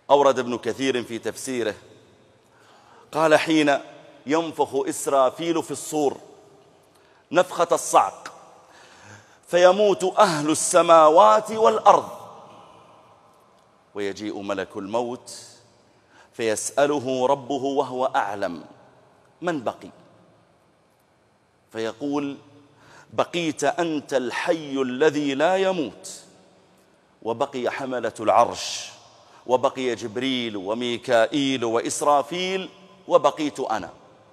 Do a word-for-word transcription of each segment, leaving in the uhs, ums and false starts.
أورد ابن كثير في تفسيره قال حين ينفخ إسرافيل في الصور نفخة الصعق فيموت أهل السماوات والأرض ويجيء ملك الموت فيسأله ربه وهو أعلم من بقي، فيقول بقيت أنت الحي الذي لا يموت، وبقي حملة العرش، وبقي جبريل وميكائيل وإسرافيل، وبقيت أنا.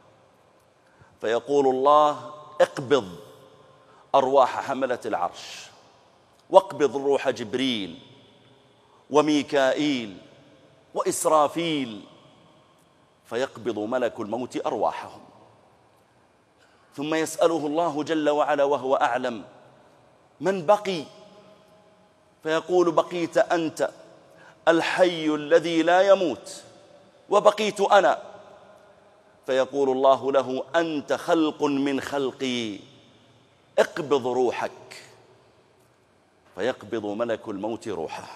فيقول الله اقبض أرواح حملة العرش، واقبض روح جبريل وميكائيل وإسرافيل، فيقبض ملك الموت أرواحهم. ثم يسأله الله جل وعلا وهو أعلم من بقي، فيقول بقيت أنت الحي الذي لا يموت، وبقيت أنا. فيقول الله له أنت خلق من خلقي، اقبض روحك. فيقبض ملك الموت روحه.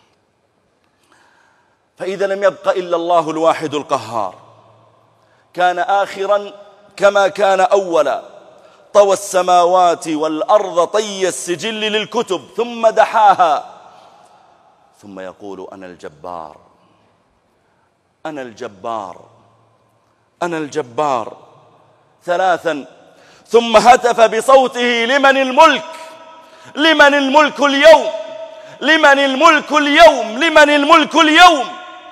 فإذا لم يبق إلا الله الواحد القهار كان آخرا كما كان أولا، طوى السماوات والأرض طي السجل للكتب ثم دحاها، ثم يقول أنا الجبار أنا الجبار أنا الجبار ثلاثا، ثم هتف بصوته لمن الملك لمن الملك اليوم لمن الملك اليوم لمن الملك اليوم،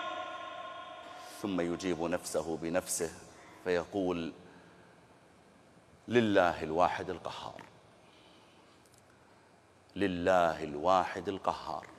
ثم يجيب نفسه بنفسه فيقول لله الواحد القهار لله الواحد القهار.